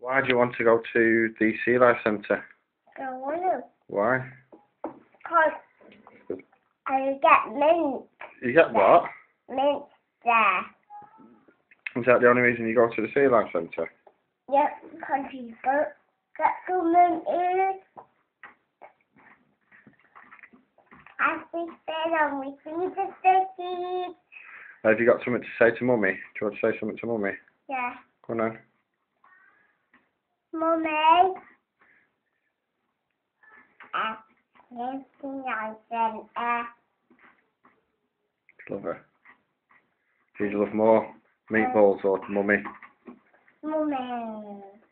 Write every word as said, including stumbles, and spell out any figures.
Why do you want to go to the Sea Life Centre? I don't want to. Why? Because I get mint. You get what? Mint there. Is that the only reason you go to the Sea Life Centre? Yep, because you go get some mint in. As we said, and we see the sticky. Have you got something to say to Mummy? Do you want to say something to Mummy? Yeah. Go on then. Mummy. Uh, anything I said, uh. Love her. Who do you love more? Meatballs or Mummy? Mummy.